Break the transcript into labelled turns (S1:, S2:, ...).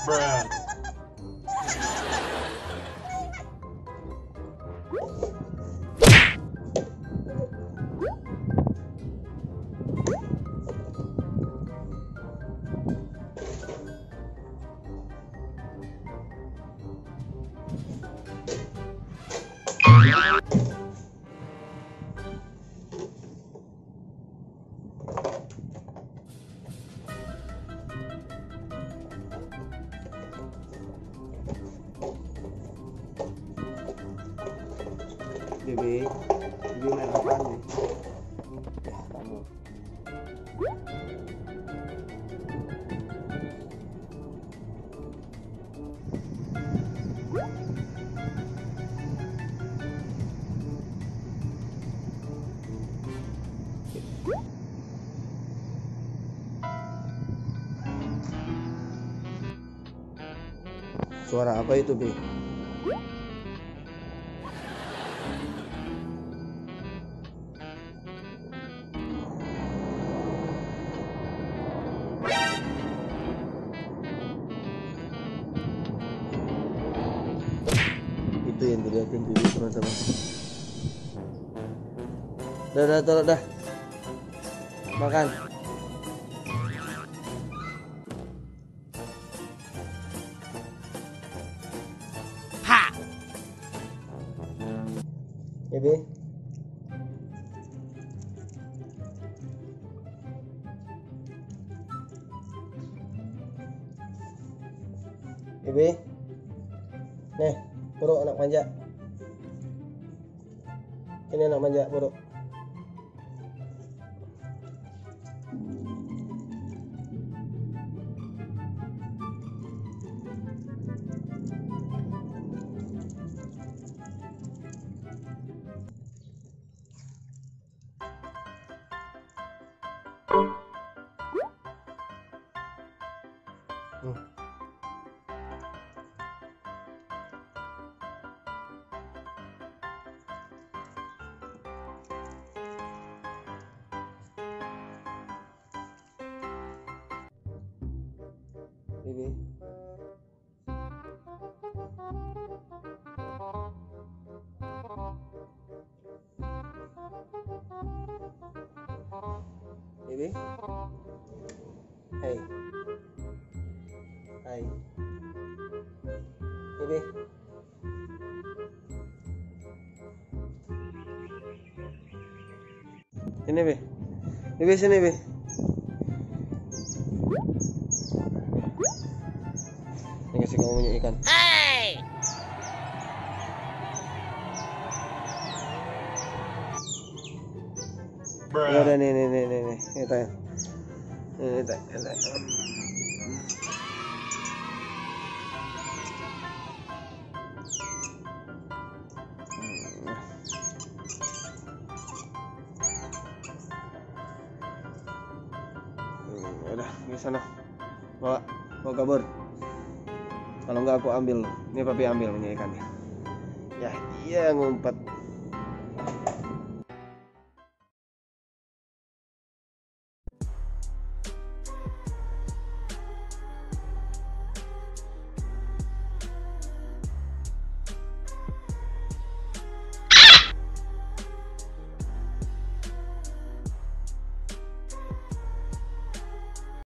S1: Bibih main apaan nih? Ya kamu. Suara apa itu, Bi? Itu yang dilihatin Bibi, teman-teman. Dah. Makan. Ha. Bibi. Bibi. Nih, buruk anak manja. Ini anak manja, buruk. Bibih. Bibih. Hai. Hai. Bibih. Sini, Bi. Bibih sini, Bi. Ini kasih kamu punya ikan. Hey! Ya udah nih. Kita ya. Kita. Udah, di sana. Bawa kabur. Kalau enggak aku ambil. Ini papi ambil punya ikannya. Ya, dia ngumpat.